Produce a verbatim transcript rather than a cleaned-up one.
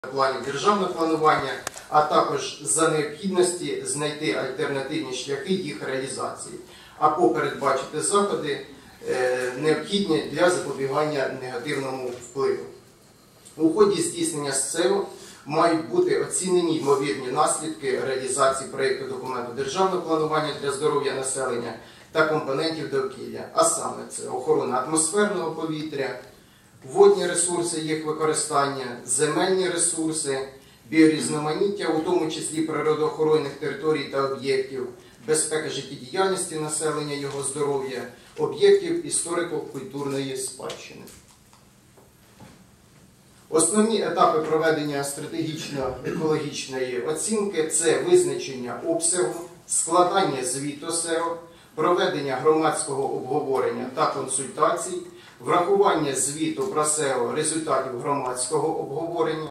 плані державного планування, а також за необхідності знайти альтернативні шляхи їх реалізації, або передбачити заходи, необхідні для запобігання негативному впливу. У ході здійснення СЕО мають бути оцінені ймовірні наслідки реалізації проєкту документу державного планування для здоров'я населення та компонентів довкілля, а саме це охорона атмосферного повітря, водні ресурси, їх використання, земельні ресурси, біорізноманіття, у тому числі природоохоронних територій та об'єктів, безпека життєдіяльності населення, його здоров'я, об'єктів історико-культурної спадщини. Основні етапи проведення стратегічно-екологічної оцінки – це визначення обсягу, складання звіту СЕО, проведення громадського обговорення та консультацій, врахування звіту про СЕО результатів громадського обговорення,